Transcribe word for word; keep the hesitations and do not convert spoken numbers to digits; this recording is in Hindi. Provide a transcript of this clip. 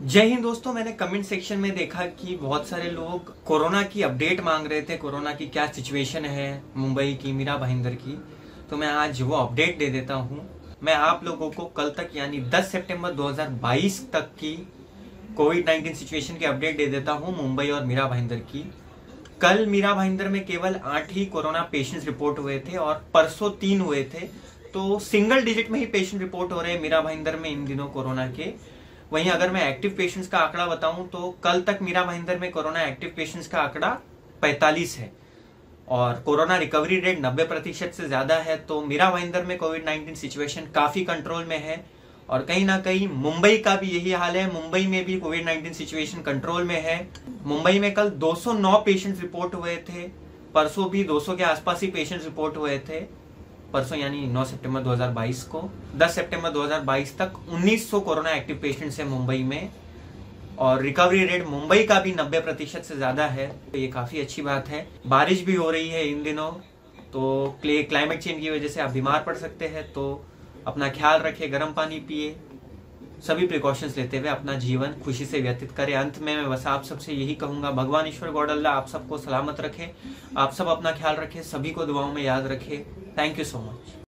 जय हिंद दोस्तों। मैंने कमेंट सेक्शन में देखा कि बहुत सारे लोग कोरोना की अपडेट मांग रहे थे, कोरोना की क्या सिचुएशन है मुंबई की, मीरा भाईंदर की। तो मैं आज वो अपडेट दे देता हूं। मैं आप लोगों को कल तक यानी दस सितंबर दो हज़ार बाईस तक की कोविड नाइन्टीन सिचुएशन की अपडेट दे देता हूं मुंबई और मीरा भाईंदर की। कल मीरा भाईंदर में केवल आठ ही कोरोना पेशेंट्स रिपोर्ट हुए थे और परसों तीन हुए थे। तो सिंगल डिजिट में ही पेशेंट रिपोर्ट हो रहे हैं मीरा भाईंदर में इन दिनों कोरोना के। वहीं अगर मैं एक्टिव पेशेंट्स का आंकड़ा बताऊं तो कल तक मीरा भाईंदर में कोरोना एक्टिव पेशेंट्स का आंकड़ा पैंतालीस है और कोरोना रिकवरी रेट नब्बे प्रतिशत से ज्यादा है। तो मीरा भाईंदर में कोविड नाइन्टीन सिचुएशन काफी कंट्रोल में है और कहीं ना कहीं मुंबई का भी यही हाल है। मुंबई में भी कोविड नाइन्टीन सिचुएशन कंट्रोल में है। मुंबई में कल दो सौ नौ पेशेंट्स रिपोर्ट हुए थे, परसों भी दो सौ के आसपास ही पेशेंट्स रिपोर्ट हुए थे। परसों यानी नौ सितंबर दो हज़ार बाईस को। दस सितंबर दो हज़ार बाईस तक उन्नीस सौ कोरोना एक्टिव पेशेंट्स हैं मुंबई में और रिकवरी रेट मुंबई का भी नब्बे प्रतिशत से ज्यादा है। तो ये काफी अच्छी बात है। बारिश भी हो रही है इन दिनों, तो क्लाइमेट चेंज की वजह से आप बीमार पड़ सकते हैं। तो अपना ख्याल रखें, गर्म पानी पिए, सभी प्रिकॉशंस लेते हुए अपना जीवन खुशी से व्यतीत करें। अंत में मैं बस आप सबसे यही कहूंगा, भगवान ईश्वर गॉड अल्लाह आप सबको सलामत रखे, आप सब अपना ख्याल रखें, सभी को दुआओं में याद रखें। Thank you so much.